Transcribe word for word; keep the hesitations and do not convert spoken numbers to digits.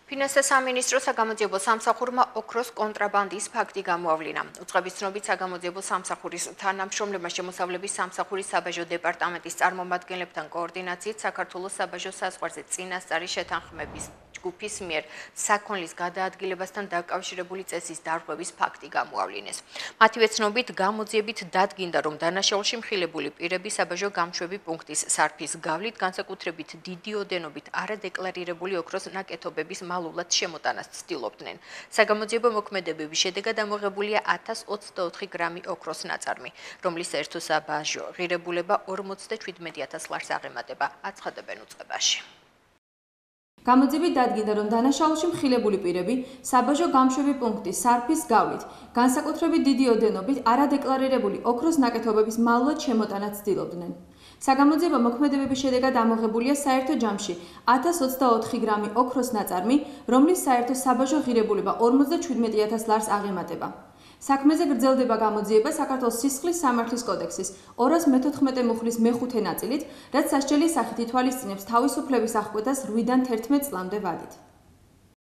ფინანსთა სამინისტროს საგამოძიებო სამსახურმა ოქროს კონტრაბანდის ფაქტი გამოავლინა. უწყების ცნობით საგამოძიებო სამსახურის თანამშრომლებმა შემოსავლების სამსახურის საბაჟო დეპარტამენტის წარმომადგენლებთან კოორდინაციით საქართველოს საბაჟო საზღვარზე წინასწარი შეთანხმების ჯგუფის მიერ საქონლის გადაადგილებასთან დაკავშირებული წესის დარღვევის ფაქტი გამოავლინეს. მათივე ცნობით გამოძიებით დადგინდა, რომ დანაშაულში მხილებული პირები საბაჟო გამშვები პუნქტის სარფის გავლით განსაკუთრებით დიდი ოდენობით არადეკლარირებული ოქროს ნაკეთობების მალულად შემოტანას ცდილობდნენ. საგამოძიებო მოქმედებების შედეგად ამოღებულია ათას ოცდაოთხი გრამი ოქროს ნაწარმი, რომლის საერთო საბაჟო ღირებულება ორმოცდაჩვიდმეტი ათას ლარს აღემატება, აცხადებენ უწყებაში. გამოძიებით დადგინდა, რომ დანაშაულში მხილებული პირები საბაჟო გამშვები პუნქტის სარფის გავლით განსაკუთრებით დიდი ოდენობით არადეკლარირებული ოქროს ნაკეთობების მალულად შემოტანას ცდილობდნენ. საგამოძიებო მოქმედებების შედეგად ამოღებულია საერთო ჯამში ათას ოცდაოთხი გრამი ოქროს ნაწარმი, რომლის საერთო საბაჟო ღირებულება ორმოცდაჩვიდმეტი ათას ლარს აღემატება. საქმეზე გრძელდება გამოძიება საქართველოს სისხლის სამართლის კოდექსის ორას მეთოთხმეტე მუხლის მეხუთე ნაწილით, რაც სასჯელის სახით ითვალისწინებს თავისუფლების აღკვეთას რვიდან თერთმეტ წლამდე ვადით.